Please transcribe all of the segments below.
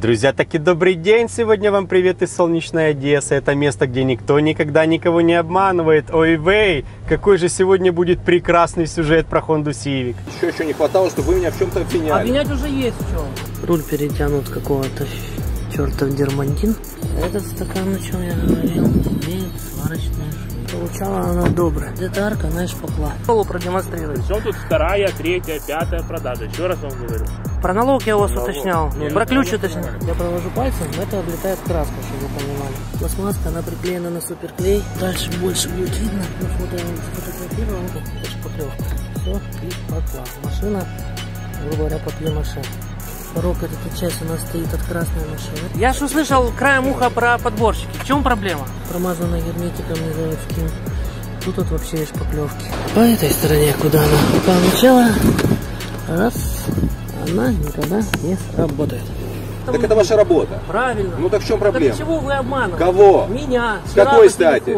Друзья, таки добрый день! Сегодня вам привет из солнечной Одессы. Это место, где никто никогда никого не обманывает. Ой, вей! Какой же сегодня будет прекрасный сюжет про Honda Civic. Еще не хватало, чтобы вы меня в чем-то обвиняли. Обвинять уже есть в чем. Руль перетянут какого-то чертов дермантин. Этот стакан, о чем я говорил, имеет сварочные швы. Получала она добрая. Где-то арка, знаешь, похла. Полу продемонстрировать. Причем тут вторая, третья, пятая продажа. Еще раз вам говорю. Про налог я у вас уточнял. Про ключ уточнял. Я провожу пальцем, это облетает краска, чтобы вы понимали. Пластмасска, она приклеена на суперклей. Дальше больше будет видно. Ну, вот я сфотографировал. Это шпаклевка. Все, клип пошла. Машина, грубо говоря, папье-маше. Порог, эта часть у нас стоит от красной машины. Я же услышал краем уха про подборщики. В чем проблема? Промазана герметиком незаводским. Тут вот вообще есть шпаклевки. По этой стороне, куда она упала начала, раз, она никогда не сработает. Так это ваша работа. Правильно. Ну так в чем проблема? Так чего вы обманываете? Кого? Меня. С какой стати?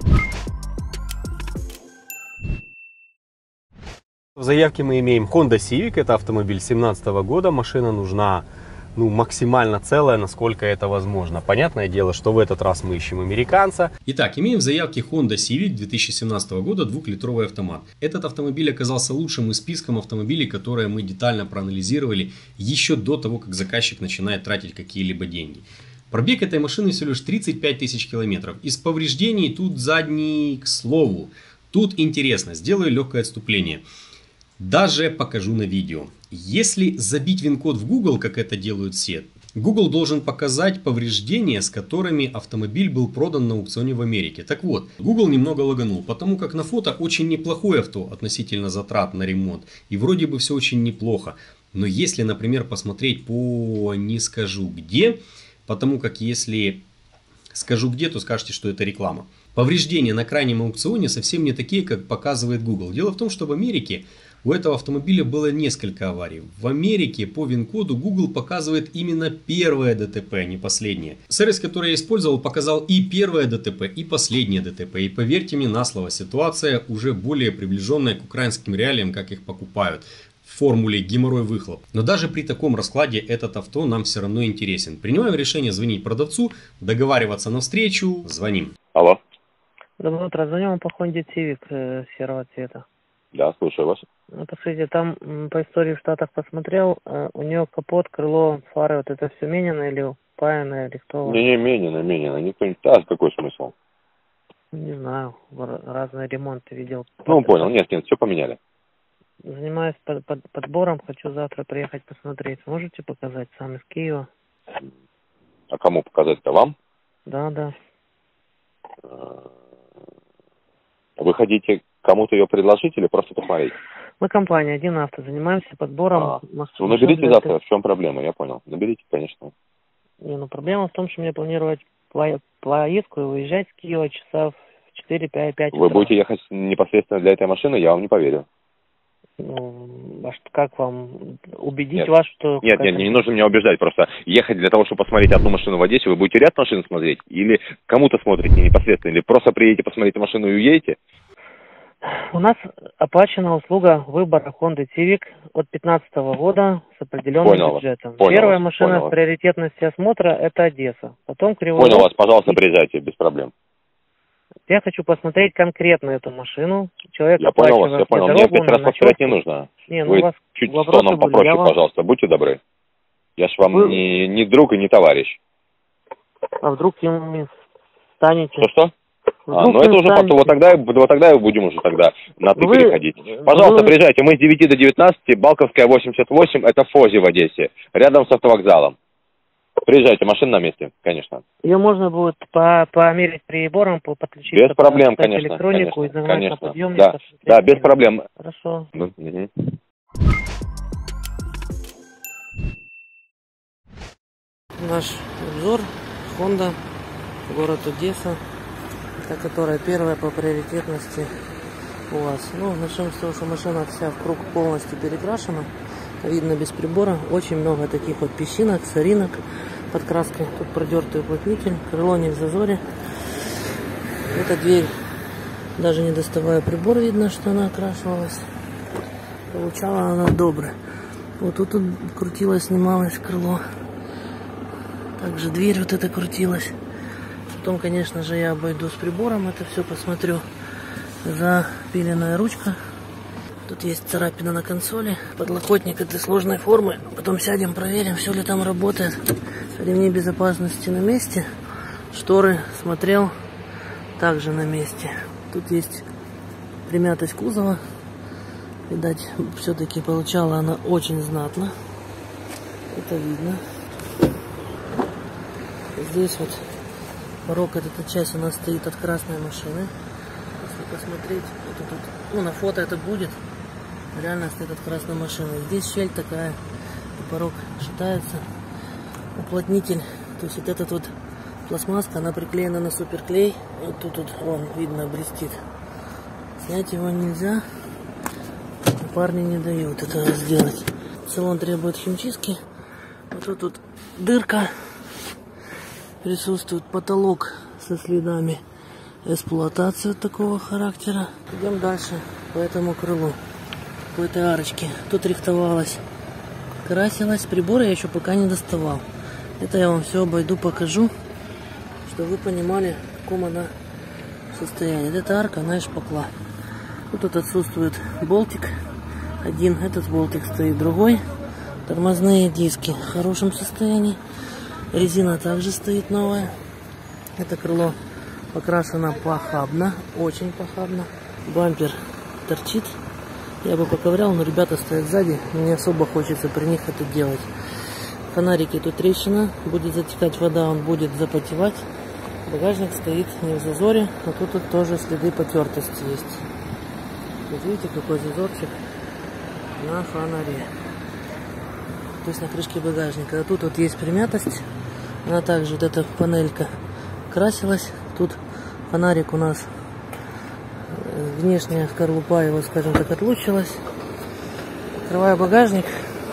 В заявке мы имеем Honda Civic, это автомобиль 2017 года, машина нужна максимально целая, насколько это возможно. Понятное дело, что в этот раз мы ищем американца. Итак, имеем в заявке Honda Civic 2017 года 2-литровый автомат. Этот автомобиль оказался лучшим из списка автомобилей, которые мы детально проанализировали еще до того, как заказчик начинает тратить какие-либо деньги. Пробег этой машины всего лишь 35 тысяч километров. Из повреждений тут задний, к слову. Тут интересно, сделаю легкое отступление. Даже покажу на видео. Если забить ВИН-код в Google, как это делают все, Google должен показать повреждения, с которыми автомобиль был продан на аукционе в Америке. Так вот, Google немного лаганул, потому как на фото очень неплохое авто относительно затрат на ремонт. И вроде бы все очень неплохо. Но если, например, посмотреть по не скажу где, потому как если скажу где, то скажете, что это реклама. Повреждения на крайнем аукционе совсем не такие, как показывает Google. Дело в том, что в Америке у этого автомобиля было несколько аварий. В Америке по ВИН-коду Google показывает именно первое ДТП, а не последнее. Сервис, который я использовал, показал и первое ДТП, и последнее ДТП. И поверьте мне на слово, ситуация уже более приближенная к украинским реалиям, как их покупают. В формуле геморрой-выхлоп. Но даже при таком раскладе этот авто нам все равно интересен. Принимаем решение звонить продавцу, договариваться на встречу, звоним. Алло. Доброе утро, звоню вам по Honda Civic серого цвета. Да, слушаю вас. Ну, посмотрите, там по истории в Штатах посмотрел, у нее капот, крыло, фары, вот это все менено или паяно, или кто? Не, менено. Никто не... А, какой смысл? Не знаю, разные ремонты видел. Ну, понял, нет, все поменяли. Занимаюсь подбором, хочу завтра приехать посмотреть. Можете показать сам из Киева? А кому показать-то, вам? Да. Вы хотите кому-то ее предложить или просто посмотреть? Мы компания 1 авто, занимаемся подбором. Ну, наберите завтра, в чем проблема, я понял. Наберите, конечно. Не, проблема в том, что мне планировать поездку и выезжать с Киева часа в 4-5 Вы будете ехать непосредственно для этой машины, я вам не поверю. Ну, как вам убедить Нет. вас, что... Нет, не нужно меня убеждать. Просто ехать для того, чтобы посмотреть одну машину в Одессе, вы будете ряд машин смотреть? Или кому-то смотрите непосредственно? Или просто приедете посмотреть машину и уедете? У нас оплачена услуга выбора Honda Civic от 2015 года с определенным бюджетом. Первая машина в приоритетности осмотра – это Одесса. Потом Кривой Рог. Понял вас, пожалуйста, приезжайте, без проблем. Я хочу посмотреть конкретно эту машину. Человек я понял вас, я понял. Мне 5 раз повторять не нужно. Вы чуть с тоном попроще, пожалуйста, будьте добры. Я ж вам не друг и не товарищ. А вдруг им станете? Что? Ну это уже потом, вот тогда и будем уже тогда на «ты» переходить. Пожалуйста, приезжайте, мы с 9 до 19, Балковская, 88, это ФОЗи в Одессе, рядом с автовокзалом. Приезжайте, машина на месте, конечно. Ее можно будет померить прибором, подключить без проблем, конечно, электронику, конечно, и конечно. На подъемник. Да, без проблем. Хорошо. Угу. Наш обзор Honda, город Одесса, это которая первая по приоритетности у вас. Ну, начнем с того, что машина вся в круг полностью перекрашена. Видно без прибора. Очень много таких вот песчинок, соринок под краской. Тут продертый уплотнитель, крыло не в зазоре. Эта дверь, даже не доставая прибор, видно, что она окрашивалась. Получала она добро. Вот тут крутилось, снималось крыло. Также дверь вот эта крутилась. Потом, конечно же, я обойду с прибором это все, посмотрю. Запиленная ручка. Тут есть царапина на консоли. Подлокотник этой сложной формы. Потом сядем, проверим, все ли там работает. Ремни безопасности на месте. Шторы, смотрел, также на месте. Тут есть примятость кузова. Видать, все-таки получала она очень знатно. Это видно. Здесь вот порог, эта часть у нас стоит от красной машины. Если посмотреть, это тут, ну, на фото это будет. Реально стоит от красной машины. Здесь щель такая, и порог шатается. Уплотнитель, то есть вот этот вот пластмасска, она приклеена на суперклей. Вот тут вон, видно, блестит. Снять его нельзя. Парни не дают этого сделать. Салон требует химчистки. Вот тут дырка. Присутствует потолок со следами эксплуатации вот такого характера. Идем дальше по этому крылу, по этой арочке. Тут рихтовалась, красилась. Приборы я еще пока не доставал. Это я вам все обойду, покажу, чтобы вы понимали, в каком она состоянии. Эта арка, она из шпакла. Тут отсутствует болтик один, этот болтик стоит другой. Тормозные диски в хорошем состоянии. Резина также стоит новая. Это крыло покрашено похабно, очень похабно. Бампер торчит. Я бы поковырял, но ребята стоят сзади. Не особо хочется при них это делать. Фонарики, тут трещина. Будет затекать вода, он будет запотевать. Багажник стоит не в зазоре, но тут тоже следы потертости есть. Вот видите, какой зазорчик на фонаре. То есть на крышке багажника. А тут вот есть примятость. Она также, вот эта панелька красилась. Тут фонарик у нас, внешняя скорлупа его, скажем так, отлучилась. Открывая багажник,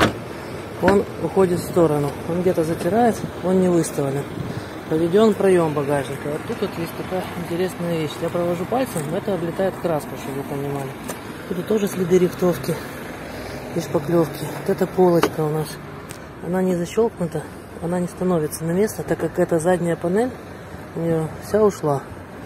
он уходит в сторону. Он где-то затирается, он не выставлен. Поведен проем багажника. А тут вот есть такая интересная вещь. Я провожу пальцем, это облетает краска, чтобы вы понимали. Тут тоже следы рихтовки и шпаклевки. Вот эта полочка у нас, она не защелкнута, она не становится на место, так как эта задняя панель у нее вся ушла.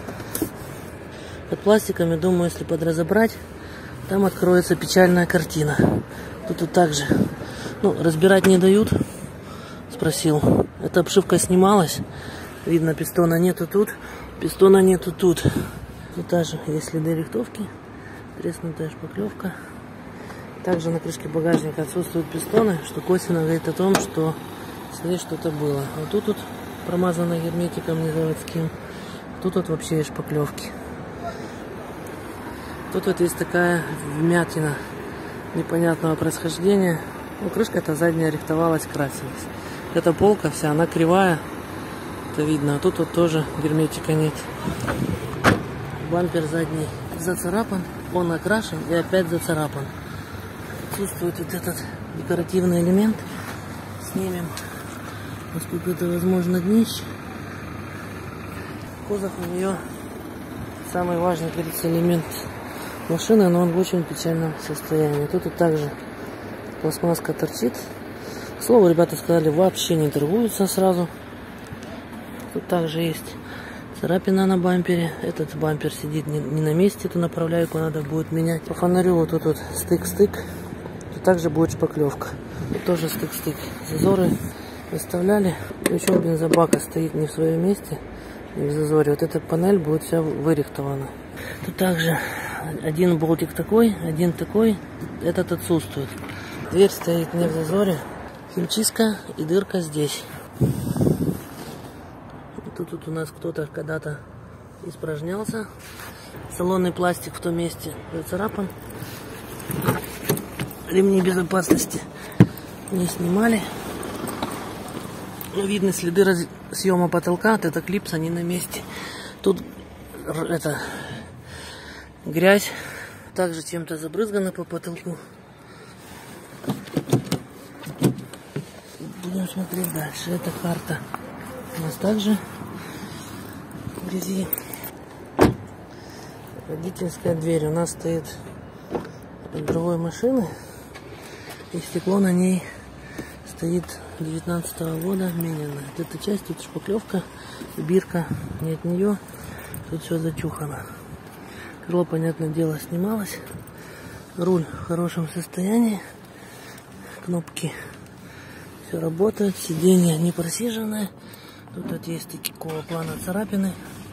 Под пластиком, я думаю, если подразобрать, там откроется печальная картина. Тут вот также, ну, разбирать не дают, спросил. Эта обшивка снималась, видно, пистона нету тут, пистона нету тут. Тут также есть следы рихтовки, треснутая шпаклевка. Также на крышке багажника отсутствуют пистоны, что косвенно говорит о том, что здесь что-то было. А тут промазано герметиком незаводским. Тут вот вообще есть шпаклевки. Тут вот есть такая вмятина непонятного происхождения. Ну, крышка эта задняя рихтовалась, красилась. Эта полка вся, она кривая. Это видно. А тут вот тоже герметика нет. Бампер задний зацарапан. Он окрашен и опять зацарапан. Отсутствует вот этот декоративный элемент. Снимем, насколько это возможно, днище. Кузов у нее самый важный, говорится, элемент машины, но он в очень печальном состоянии. Тут вот также пластмасска торчит. К слову, ребята сказали, вообще не торгуются сразу. Тут также есть царапина на бампере. Этот бампер сидит не на месте, эту направляйку надо будет менять. По фонарю вот тут вот стык-стык. Тут также будет шпаклевка. Тут тоже стык-стык. Зазоры выставляли. Причем бензобака стоит не в своем месте, не в зазоре. Вот эта панель будет вся вырихтована. Тут также один болтик такой, один такой. Этот отсутствует. Дверь стоит не в зазоре. Химчистка и дырка здесь. Тут у нас кто-то когда-то испражнялся. Салонный пластик в том месте зацарапан. Ремни безопасности не снимали. Но видны следы съема потолка. Вот это клипс, они на месте. Тут это грязь. Также чем-то забрызгано по потолку. Будем смотреть дальше. Это карта. У нас также в грязи. Водительская дверь у нас стоит от другой машины. И стекло на ней стоит 19 года, мененная. Эта часть, тут шпаклевка, бирка, не от нее, тут все зачухано. Крыло, понятное дело, снималось. Руль в хорошем состоянии, кнопки все работает, сиденье не просиженное. Тут вот есть такого плана царапины,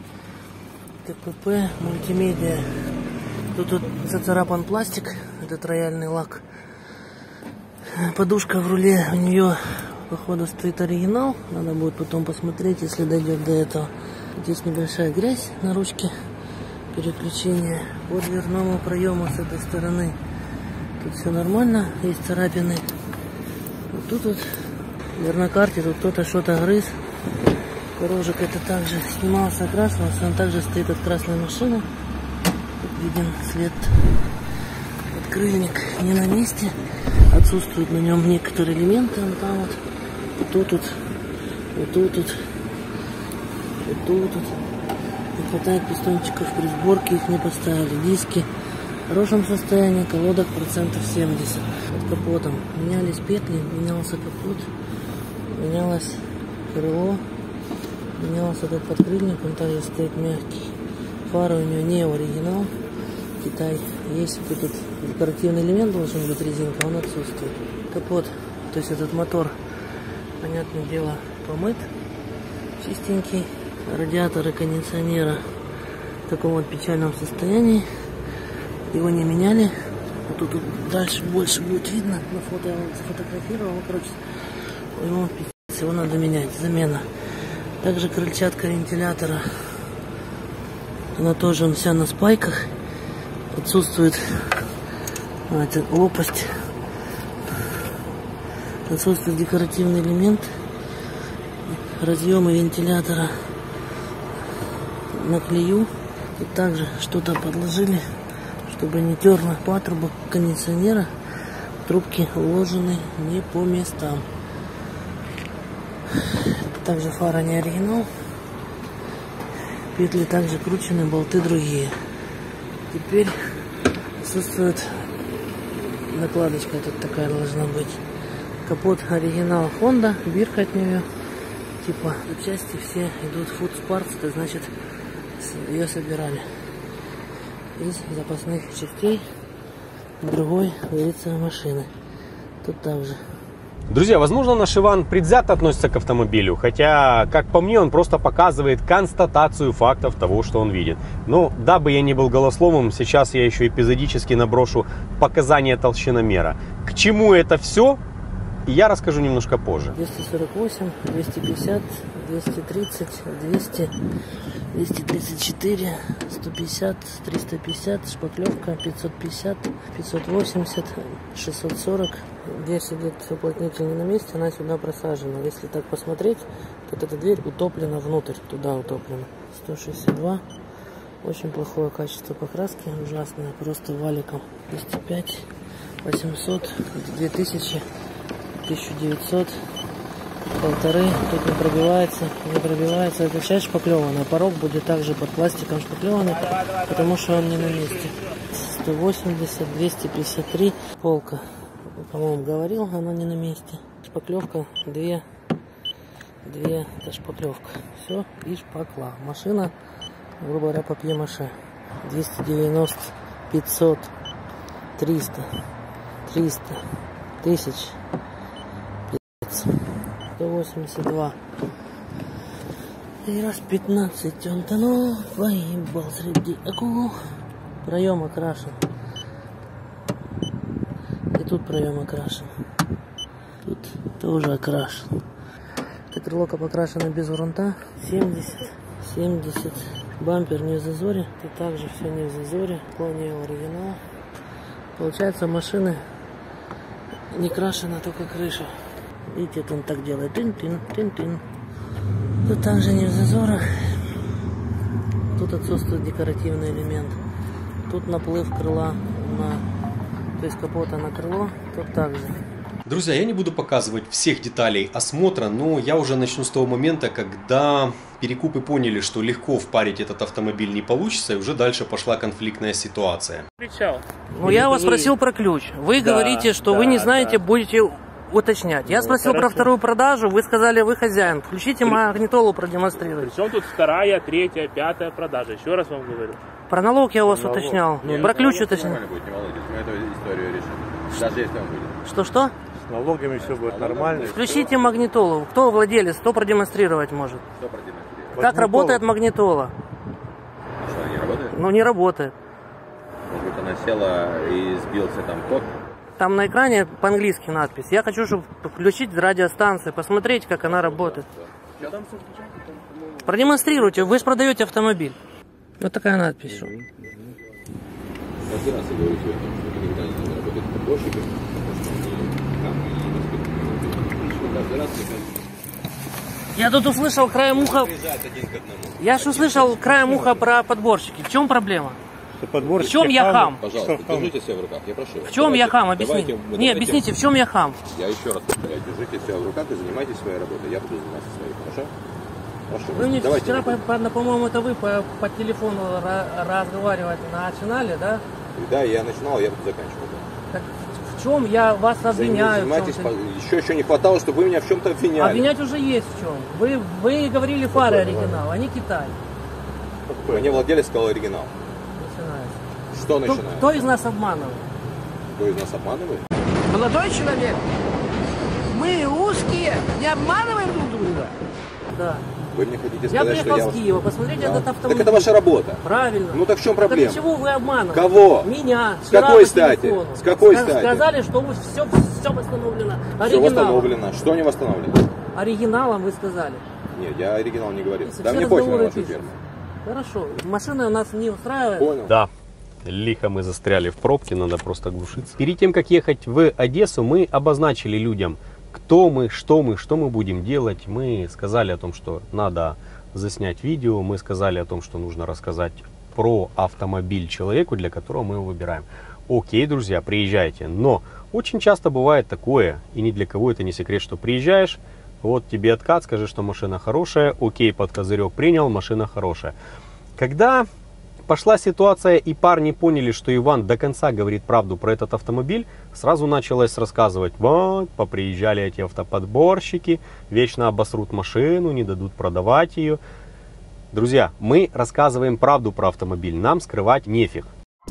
ТПП, мультимедиа. Тут вот зацарапан пластик, этот рояльный лак. Подушка в руле, у нее, походу, стоит оригинал. Надо будет потом посмотреть, если дойдет до этого. Здесь небольшая грязь на ручке переключения. По дверному проему с этой стороны тут все нормально, есть царапины. Вот тут вот в двернокарте тут кто-то что-то грыз. Порожек это также снимался, окрашивался. Он также стоит от красной машины. Тут виден след. Открыльник не на месте. Отсутствуют на нем некоторые элементы. Он там вот. Вот тут вот. Вот тут вот. Вот тут вот. Не хватает пистончиков при сборке. Их не поставили. Диски в хорошем состоянии. Колодок процентов 70. Под капотом менялись петли. Менялся капот. Менялось крыло. Менялся этот подкрыльник. Он также стоит мягкий. Фары у него не оригинал. Китай. Есть вот этот декоративный элемент, должен быть резинка, он отсутствует. Капот, то есть этот мотор, понятное дело, помыт, чистенький. Радиаторы кондиционера в таком вот печальном состоянии. Его не меняли. Вот тут дальше больше будет видно. На фото я вам зафотографировал. Короче, его надо менять. Замена. Также крыльчатка вентилятора. Она тоже вся на спайках. Отсутствует лопасть. Отсутствует декоративный элемент. Разъемы вентилятора на клею. Тут также что-то подложили, чтобы не терло патрубок кондиционера. Трубки уложены не по местам. Также фара не оригинал. Петли также кручены, болты другие. Теперь отсутствует накладочка, тут такая должна быть. Капот оригинал Honda, бирка от нее. Типа запчасти все идут Food Parts, это значит ее собирали из запасных частей другой, говорится, машины. Тут также. Друзья, возможно, наш Иван предвзято относится к автомобилю, хотя, как по мне, он просто показывает констатацию фактов того, что он видит. Но, дабы я не был голословным, сейчас я еще эпизодически наброшу показания толщиномера. К чему это все, я расскажу немножко позже. 248, 250, 230, 200, 234, 150, 350, шпаклевка, 550, 580, 640. Здесь сидит уплотнитель не на месте, она сюда просажена. Если так посмотреть, то эта дверь утоплена внутрь, туда утоплена. 162. Очень плохое качество покраски, ужасное, просто валиком. 205, 800, 2000, 1900, 1500. Тут не пробивается, не пробивается. Эта часть шпаклеванная. Порог будет также под пластиком шпаклеванный, потому что он не на месте. 180, 253. Полка, по-моему, говорил, она не на месте. Шпаклевка, две, это шпаклевка. Все, и шпакла. Машина, грубо говоря, папье-маше. 290, 500, 300, 1000, 182. И раз 15 он тонул, погибал среди акул. Проем окрашен. И тут проем окрашен. Тут тоже окрашен. Это крыло покрашено без грунта. 70. Бампер не в зазоре. И также все не в зазоре. Вполне оригинал. Получается, машины не крашена, только крыша. Видите, это он так делает. Тин-тин. Тут также не в зазорах. Тут отсутствует декоративный элемент. Тут наплыв крыла то есть капота на крыло. Тут также. Друзья, я не буду показывать всех деталей осмотра, но я уже начну с того момента, когда перекупы поняли, что легко впарить этот автомобиль не получится, и уже дальше пошла конфликтная ситуация. Ну, я вас спросил про ключ. Вы говорите, что вы не знаете, будете уточнять. Я спросил про вторую продажу, вы сказали, вы хозяин. Включите магнитолу, продемонстрируйте. Причем тут вторая, третья, пятая продажа. Еще раз вам говорю. Про налог я у вас уточнял. Про ключ уточнял. Будет, не волнуйтесь, мы эту историю решим. Даже если он будет. Что-что? С налогами все будет нормально. Включите магнитолу. Кто владелец, кто продемонстрировать может? Что продемонстрировать? Как работает магнитола? Что, она не работает? Ну, не работает. Может быть, она села и сбился там код? Там на экране по-английски надпись. Я хочу, чтобы включить радиостанцию, посмотреть, как она работает. Продемонстрируйте. Вы же продаете автомобиль. Вот такая надпись. Каждый раз я говорю тебе, что никогда не надо работать с подборщиками, каждый раз Я тут услышал краем уха... Я же услышал краем уха про подборщики. В чем проблема? В чем я хам? Пожалуйста, держите себя в руках, я прошу. В чем я хам? Объясните. Не, объясните, в чем я хам? Я еще раз повторяю, держите себя в руках и занимайтесь своей работой. Я буду заниматься своей, хорошо? Прошу. Вы мне Давайте. вчера, по-моему, это вы по телефону разговаривать начинали, да? Да, я начинал, я буду заканчивать. Так в чем я вас обвиняю? Занимайтесь, еще не хватало, чтобы вы меня в чем-то обвиняли. Обвинять уже есть в чем. Вы говорили фары оригинал, а не Китай. Мне владелец сказал оригинал. Начинается. Что начинается? Кто из нас обманывает? Кто из нас обманывает? Молодой человек, мы русские, не обманываем друг друга. Да. Вы мне хотите Я сказать, что приехал я с вас... Киева, посмотрите этот автомобиль. Так это ваша работа. Правильно. Ну так в чем проблема? Так чего вы обманываете? Кого? Меня. С какой стати? С какой стати? Сказали, что все восстановлено. Все Оригиналом. восстановлено. Что не восстановлено? Оригиналом вы сказали. Нет, я оригинал не говорил. Если Да все мне пофиг на разговоры вашу пишут. фирму. Хорошо. Машина у нас не устраивает. Понял. Да, лихо мы застряли в пробке, надо просто глушиться. Перед тем, как ехать в Одессу, мы обозначили людям, кто мы, что мы будем делать. Мы сказали о том, что надо заснять видео, мы сказали о том, что нужно рассказать про автомобиль человеку, для которого мы его выбираем. Окей, друзья, приезжайте. Но очень часто бывает такое, и ни для кого это не секрет, что приезжаешь, вот тебе откат, скажи, что машина хорошая, окей, под козырек принял, машина хорошая. Когда пошла ситуация и парни поняли, что Иван до конца говорит правду про этот автомобиль, сразу началось рассказывать: вот, поприезжали эти автоподборщики, вечно обосрут машину, не дадут продавать ее. Друзья, мы рассказываем правду про автомобиль, нам скрывать нефиг.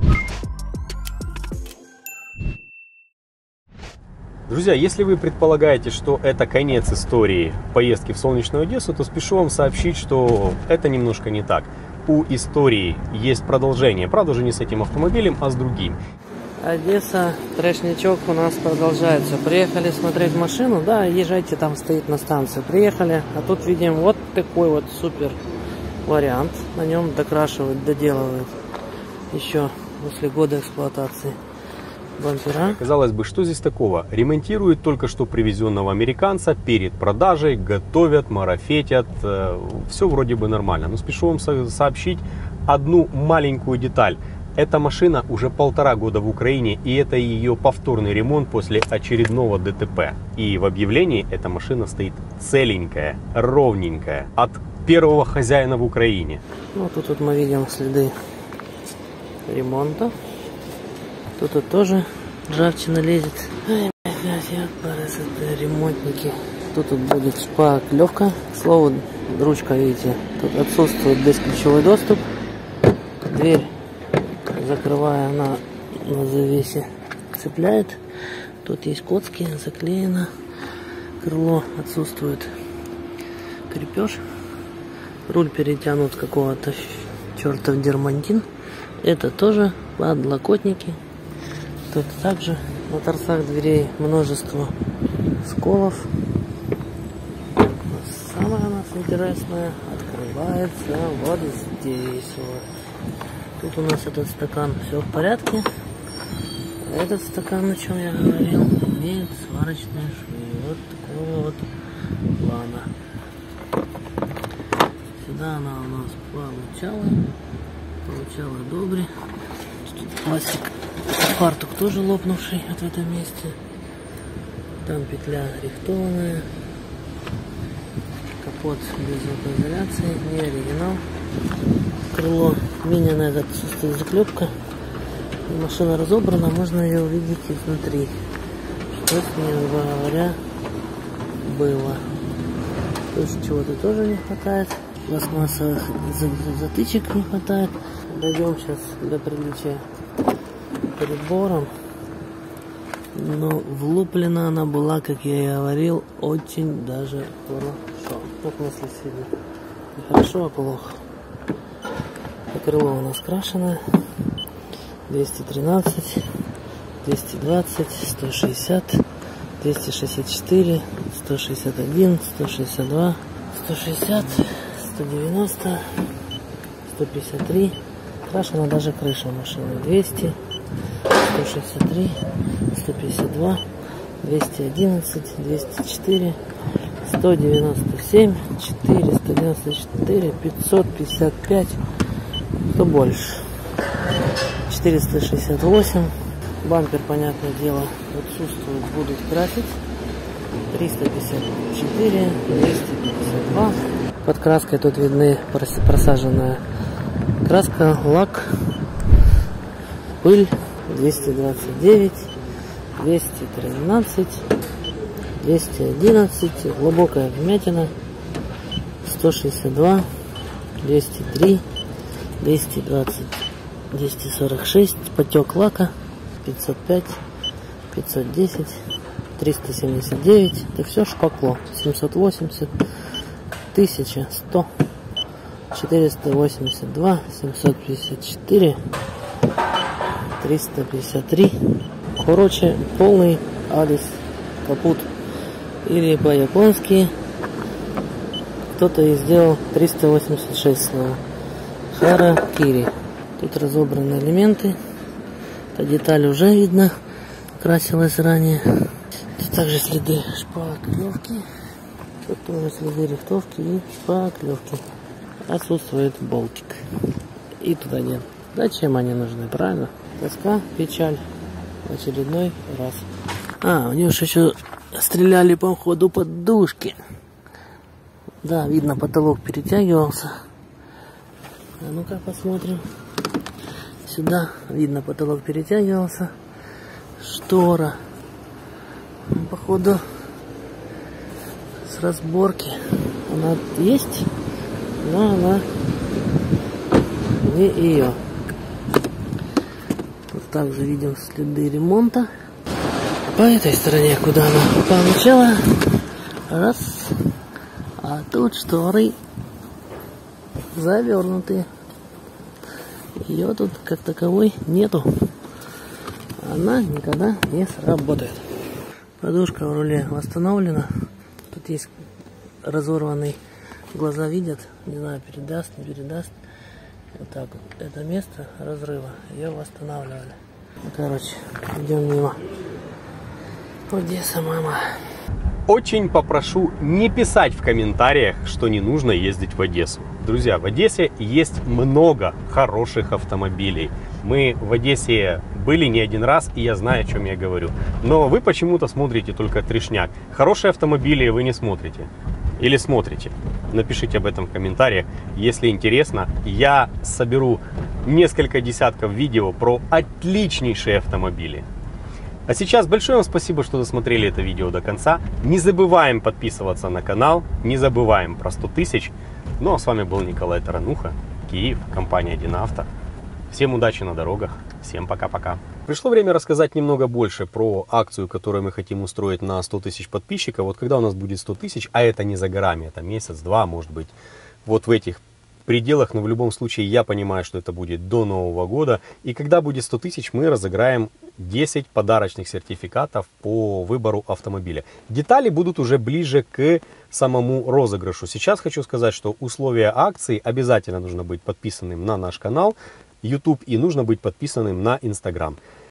Друзья, если вы предполагаете, что это конец истории поездки в солнечную Одессу, то спешу вам сообщить, что это немножко не так. У истории есть продолжение, правда уже не с этим автомобилем, а с другим. Одесса, трэшничок у нас продолжается. Приехали смотреть машину, да, езжайте, там стоит на станции. Приехали, а тут видим вот такой вот супер вариант. На нем докрашивают, доделывают еще после года эксплуатации бампера. Казалось бы, что здесь такого? Ремонтируют только что привезенного американца перед продажей, готовят, марафетят, все вроде бы нормально. Но спешу вам сообщить одну маленькую деталь. Эта машина уже 1,5 года в Украине, и это ее повторный ремонт после очередного ДТП. И в объявлении эта машина стоит целенькая, ровненькая, от первого хозяина в Украине. Ну, тут вот мы видим следы ремонта. Тут тоже ржавчина лезет. Ай, блядь, ремонтники. Тут будет шпаклевка. К слову, ручка, видите, тут отсутствует бесключевой доступ. Дверь, закрывая, она на завесе цепляет. Тут есть коцки, заклеено. Крыло отсутствует. Крепеж. Руль перетянут какого-то чертов дермантин. Это тоже подлокотники. Тут также на торцах дверей множество сколов. Самое у нас интересное открывается вот здесь вот. Тут у нас этот стакан все в порядке. А этот стакан, о чем я говорил, имеет сварочные швы. Вот такого вот плана. Сюда она у нас получала добре. Тут пластик. Фартук тоже лопнувший вот в этом месте. Там петля рихтованная. Капот без звукоизоляции. Не оригинал. Крыло мененное, отсутствует заклепка. Машина разобрана, можно ее увидеть изнутри. собственно говоря, было. То есть чего-то тоже не хватает. Пластмассовых затычек не хватает. Дойдем сейчас для приличия прибором. Но влуплена она была, как я и говорил, очень даже хорошо. Ну, в смысле, сильно. Не хорошо, а плохо. Крыло у нас крашеное. 213, 220, 160, 264, 161, 162, 160, 190, 153. Крашена даже крыша машины. 200, 163, 152, 211, 204, 197, 494, 555, что больше. 468. Бампер, понятное дело, отсутствует, будут красить. 354, 252. Под краской тут видны просаженная краска, лак, пыль. 229, 213, 211, глубокая вмятина. 162, 203, 220, 246, потек лака. 505, 510, 379. Это все шпакло. 780, 1100, 482, 754, 353. Короче, полный адрес капут. Или по-японски кто-то и сделал 386 слова. Харакири. Тут разобраны элементы. Эта деталь уже видно, красилась ранее. Тут также следы шпаклевки. Тут тоже следы рихтовки и шпаклевки. Отсутствует болтик. И туда нет. Зачем они нужны, правильно? Тоска, печаль. В очередной раз. У него же еще стреляли по ходу подушки. Да, видно, потолок перетягивался. А ну-ка посмотрим. Сюда видно, потолок перетягивался. Штора. Походу с разборки. Она есть, но она не ее. Вот также видим следы ремонта. По этой стороне, куда она получила. Раз. А тут шторы завернутые. Ее тут как таковой нету. Она никогда не сработает. Подушка в руле восстановлена. Тут есть разорванный, глаза видят. Не знаю, передаст, не передаст. Вот так вот. Это место разрыва. Ее восстанавливали. Короче, идем мимо. Одесса, мама. Очень попрошу не писать в комментариях, что не нужно ездить в Одессу. Друзья, в Одессе есть много хороших автомобилей. Мы в Одессе были не один раз, и я знаю, о чем я говорю. Но вы почему-то смотрите только трешняк. Хорошие автомобили вы не смотрите. Или смотрите. Напишите об этом в комментариях. Если интересно, я соберу несколько десятков видео про отличнейшие автомобили. А сейчас большое вам спасибо, что досмотрели это видео до конца. Не забываем подписываться на канал, не забываем про 100 тысяч. Ну а с вами был Николай Тарануха, Киев, компания Динавто. Всем удачи на дорогах, всем пока-пока. Пришло время рассказать немного больше про акцию, которую мы хотим устроить на 100 тысяч подписчиков. Вот когда у нас будет 100 тысяч, а это не за горами, это месяц-два, может быть, вот в этих пределах, но в любом случае я понимаю, что это будет до Нового года. И когда будет 100 тысяч, мы разыграем 10 подарочных сертификатов по выбору автомобиля. Детали будут уже ближе к самому розыгрышу. Сейчас хочу сказать, что условия акции: обязательно нужно быть подписанным на наш канал YouTube и нужно быть подписанным на Instagram.